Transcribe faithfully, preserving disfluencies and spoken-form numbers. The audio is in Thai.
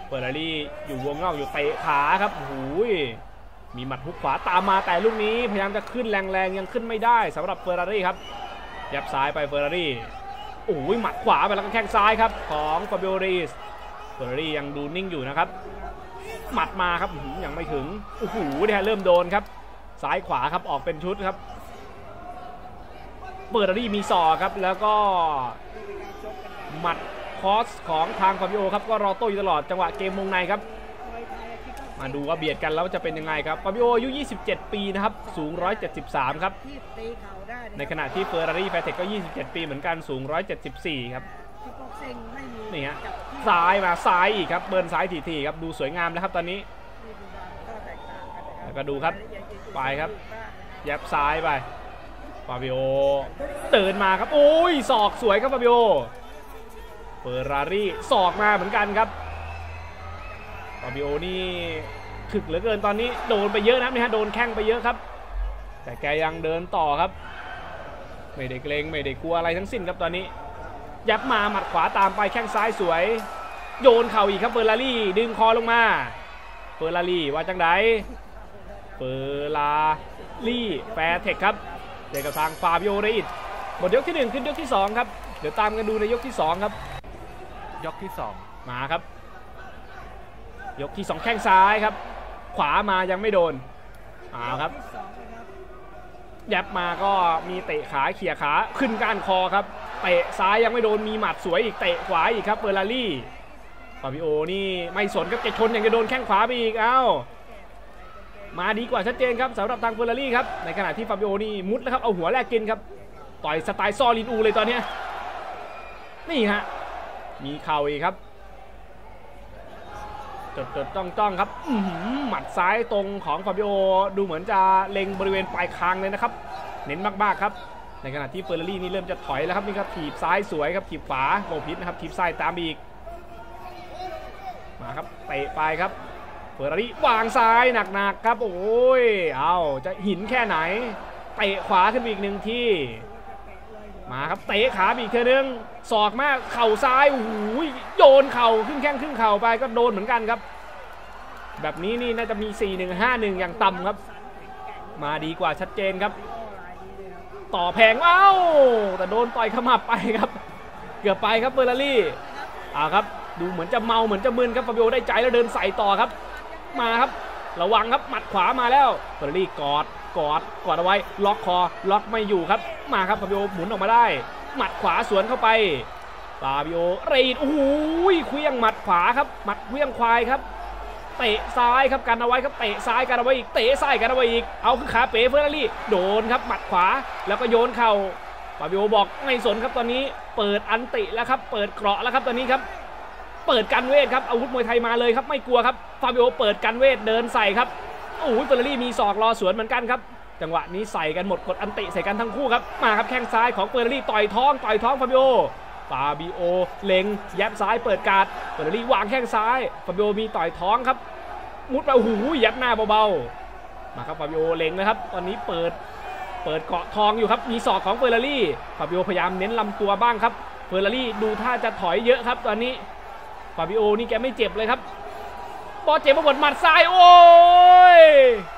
เฟอร์รารี่อยู่วงนอกอยู่เตะขาครับโอ้ยมีหมัดฮุกขวาตามมาแต่ลูกนี้พยายามจะขึ้นแรงๆยังขึ้นไม่ได้สำหรับเฟอร์รารี่ครับยับซ้ายไปเฟอร์รารี่โอ้ยหมัดขวาไปแล้วก็แข้งซ้ายครับของฟาบิโอรีสเฟอร์รารี่ยังดูนิ่งอยู่นะครับหมัดมาครับยังไม่ถึงโอ้โหเนี่ยเริ่มโดนครับซ้ายขวาครับออกเป็นชุดครับเฟอร์รารี่มีศอกครับแล้วก็หมัดคอสของทางฟาบิโอครับก็รอโต้อยู่ตลอดจังหวะเกมวงในครับมาดูว่าเบียดกันแล้วจะเป็นยังไงครับฟาบิโออายุยี่สิบเจ็ดปีนะครับสูงหนึ่งร้อยเจ็ดสิบสามครับในขณะที่เฟอร์รารี่แฟร์เทคก็ยี่สิบเจ็ดปีเหมือนกันสูงหนึ่งร้อยเจ็ดสิบสี่ครับนี่ฮะซ้ายมาซ้ายอีกครับเบิร์นซ้ายทีๆครับดูสวยงามแล้วครับตอนนี้แล้วก็ดูครับไปครับยับซ้ายไปฟาบิโอตื่นมาครับโอ้ยศอกสวยครับฟาบิโอเฟอร์รารี่ศอกมาเหมือนกันครับฟาบิโอนี่ถึกเหลือเกินตอนนี้โดนไปเยอะนะนี่ฮะโดนแข้งไปเยอะครับแต่แกยังเดินต่อครับไม่ได้เกรงไม่ได้กลัวอะไรทั้งสิ้นครับตอนนี้ยับมาหมัดขวาตามไปแข้งซ้ายสวยโยนเข่าอีกครับเฟอร์รารี่ดึงคอลงมาเฟอร์รารี่ว่าจังไดเฟอร์รารี่แฟร์เทคครับเจอกับทางฟาบิโอเรอิสหมดยกที่หนึ่งขึ้นยกที่สองครับเดี๋ยวตามกันดูในยกที่สองครับยกที่สองมาครับยกที่สองแข้งซ้ายครับขวามายังไม่โดนอ้าวครับยับมาก็มีเตะขาเขี่ยขาขึ้นก้านคอครับเตะซ้ายยังไม่โดนมีหมัดสวยอีกเตะขวาอีกครับเฟอร์รารี่ฟาบิโอนี่ไม่สนครับจะชนอย่างจะโดนแข้งขวาไปอีกเอ้ามาดีกว่าชัดเจนครับสำหรับทางเฟอร์รารี่ครับในขณะที่ฟาบิโอนี่มุดแล้วครับเอาหัวแลกกินครับต่อยสไตล์ซอลินอูเลยตอนนี้นี่ฮะมีเข่าอีกครับจดจดจ้องจ้องครับหมัดซ้ายตรงของฟาบิโอดูเหมือนจะเล็งบริเวณปลายคางเลยนะครับเน้นมากๆครับในขณะที่เฟอร์รารี่นี่เริ่มจะถอยแล้วครับนี่ครับถีบซ้ายสวยครับถีบขวาโบพิษนะครับถีบซ้ายตามอีกมาครับเตะไปครับเฟอร์รารี่วางซ้ายหนักๆครับโอ้ยเอาจะหินแค่ไหนเตะขวาขึ้นอีกหนึ่งทีมาครับเตะขาอีกเท่านึงศอกมากเข่าซ้ายโอ้โหโยนเข่าขึ้นแข้งขึ้นเข่าไปก็โดนเหมือนกันครับแบบนี้นี่น่าจะมี สี่หนึ่ง ห้าหนึ่ง อย่างต่ำครับมาดีกว่าชัดเจนครับต่อแพงเอ้าแต่โดนต่อยขมับไปครับเกือบไปครับเฟอร์รารี่อ่าครับดูเหมือนจะเมาเหมือนจะมึนครับฟาบิโอได้ใจแล้วเดินใส่ต่อครับมาครับระวังครับหมัดขวามาแล้วเฟอร์รารี่กอดกอดกอดเอาไว้ล็อกคอล็อกไม่อยู่ครับมาครับฟาบิโอหมุนออกมาได้หมัดขวาสวนเข้าไปฟาบิโอเรดโอ้โหเคลื่องหมัดขวาครับหมัดเคลื่องควายครับเตะซ้ายครับกันเอาไว้ครับเตะซ้ายกันเอาไว้อีกเตะซ้ายกันเอาไว้อีกเอาคือขาเป๋เฟอร์รารี่โดนครับหมัดขวาแล้วก็โยนเข่าฟาบิโอบอกไม่สนครับตอนนี้เปิดอันติแล้วครับเปิดเกราะแล้วครับตอนนี้ครับเปิดกันเวทครับอาวุธมวยไทยมาเลยครับไม่กลัวครับฟาบิโอเปิดกันเวทเดินใส่ครับโอ้ยเฟอร์รารี่มีศอกรอสวนเหมือนกันครับจังหวะนี้ใส่กันหมดกดอันติใส่กันทั้งคู่ครับมาครับแข้งซ้ายของเฟอร์รารี่ต่อยท้องต่อยท้องฟาบิโอฟาบิโอเล็งแยบซ้ายเปิดการ์ดเฟอร์รารี่วางแข้งซ้ายฟาบิโอมีต่อยท้องครับมุดไปโอ้โหยัดหน้าเบาๆมาครับฟาบิโอเล็งนะครับตอนนี้เปิดเปิดเกาะทองอยู่ครับมีศอกของเฟอร์รารี่ฟาบิโอพยายามเน้นลำตัวบ้างครับเฟอร์รารี่ดูท่าจะถอยเยอะครับตอนนี้ฟาบิโอนี่แกไม่เจ็บเลยครับพอเจ็บมาหมดหมัดซ้ายโอ้ย